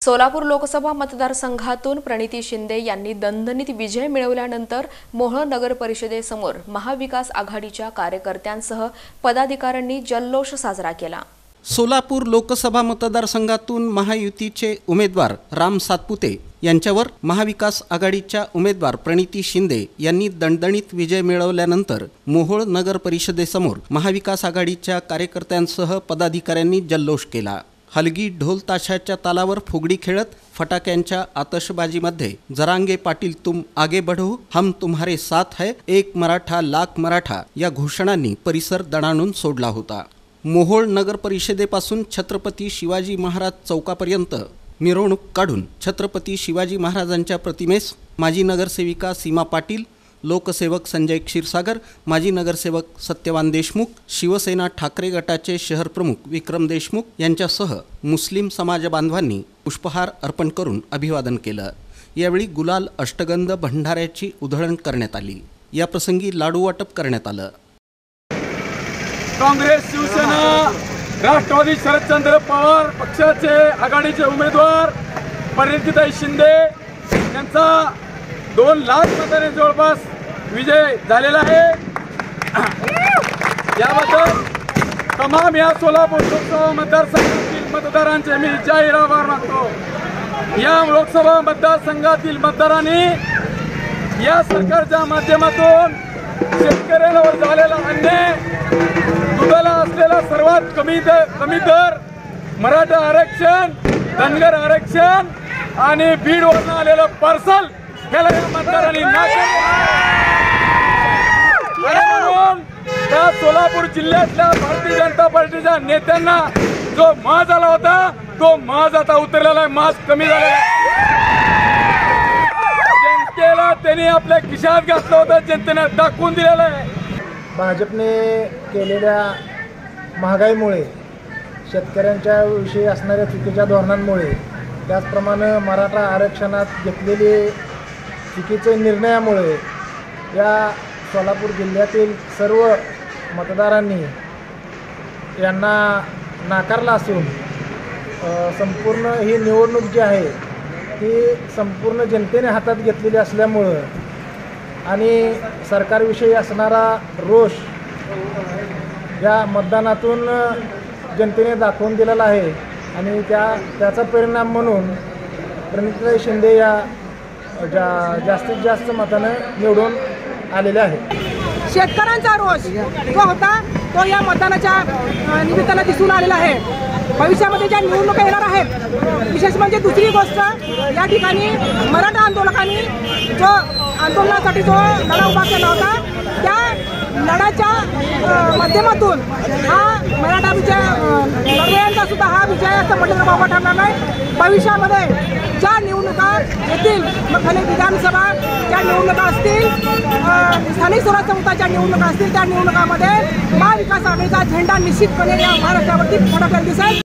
सोलापूर लोकसभा मतदारसंघातून प्रणिती शिंदे यांनी दणदणीत विजय मिळवल्यानंतर मोहोळ नगर परिषदेसमोर महाविकास आघाडीच्या कार्यकर्त्यांसह पदाधिकाऱ्यांनी जल्लोष साजरा केला। सोलापूर लोकसभा मतदारसंघातून महायुतीचे उमेदवार राम सातपुते यांच्यावर महाविकास आघाडीच्या उमेदवार प्रणिती शिंदे यांनी दणदणीत विजय मिळवल्यानंतर मोहोळ नगर परिषदेसमोर महाविकास आघाडीच्या कार्यकर्त्यांसह पदाधिकाऱ्यांनी जल्लोष केला। हलगी ढोल ताशाच्या तालावर फुगडी खेळत फटाक्यांच्या आतषबाजीमध्ये जरांगे पाटील तुम आगे बढ़ो, हम तुम्हारे साथ है, एक मराठा लाख मराठा या घोषणांनी परिसर दणाणून सोडला होता। मोहोळ नगर परिषदेपासून छत्रपती शिवाजी महाराज चौकापर्यंत मिरवणूक काढून छत्रपती शिवाजी महाराजांच्या प्रतिमेस माजी नगरसेविका सीमा पाटील, लोकसेवक संजय क्षीरसागर, माजी नगरसेवक सत्यवान देशमुख, शिवसेना ठाकरे गटाचे शहर प्रमुख विक्रम देशमुख यांच्यासह मुस्लिम समाज बांधवांनी पुष्पहार अर्पण करून अभिवादन केलं। यावेळी गुलाल अष्टगंध भंडाऱ्याची उधळण करण्यात आली। या प्रसंगी लाडू वाटप करण्यात आलं। काँग्रेस, शिवसेना, राष्ट्रवादी शरदचंद्र पवार पक्षाचे आघाडीचे उमेदवार प्रणितीताई शिंदे यांचा 2 लाख मतांनी जवळपास विजय झालेला आहे। याबद्दल तमाम या सोलापूर लोकसभा मतदारसंघातील मतदारांचे मी जाहीर आभार मानतो। या लोकसभा मतदारसंघातील मतदारांनी या सरकारच्या माध्यमातून शेतकऱ्यांवर झालेला अन्याय, दुधाला असलेला सर्वात कमी दर, मराठा आरक्षण, धनगर आरक्षण आणि बीडवरून आलेलं पार्सल याला या मतदारांनी म्हणून त्या सोलापूर जिल्ह्यातल्या भारतीय जनता पार्टीच्या नेत्यांना जो माज आला होता तो माज आता उतरलेला आहे, माज कमी झालेला आहे। जनतेला त्यांनी आपल्या खिशात घातलं होतं, जनतेने दाखवून दिलेलं आहे। भाजपने केलेल्या महागाईमुळे, शेतकऱ्यांच्या विषयी असणाऱ्या चुकीच्या धोरणांमुळे, त्याचप्रमाणे मराठा आरक्षणात घेतलेले चुकीचे निर्णयामुळे या सोलापूर जिल्ह्यातील सर्व मतदारांनी यांना नाकारला असून संपूर्ण ही निवडणूक जी आहे ती संपूर्ण जनतेने हातात घेतलेली असल्यामुळं आणि सरकारविषयी असणारा रोष या मतदानातून जनतेने दाखवून दिलेला आहे आणि त्याचा परिणाम म्हणून प्रणितीताई शिंदे या जास्तीत जास्त मताने निवडून आलेले आहेत। शेतकऱ्यांचा रोष जो होता तो या मतदानाच्या निमित्तानं दिसून आलेला आहे। भविष्यामध्ये ज्या निवडणुका येणार आहेत, विशेष म्हणजे दुसरी गोष्ट, या ठिकाणी मराठा आंदोलकांनी जो आंदोलनासाठी जो लढा उभा केला होता त्या लढ्याच्या माध्यमातून हा मराठा विजय लढवयांचा सुद्धा हा विजय असं म्हटलं बाबा ठरणार नाही। भविष्यामध्ये ज्या निवडणुका येतील, मग भले विधानसभा ज्या निवडणुका असतील, स्थानिक स्वराज्य संस्थांच्या निवडणुका असतील, त्या निवडणुकामध्ये महाविकास आघाडीचा झेंडा निश्चितपणे या महाराष्ट्रावरती फडकलेला दिसेल।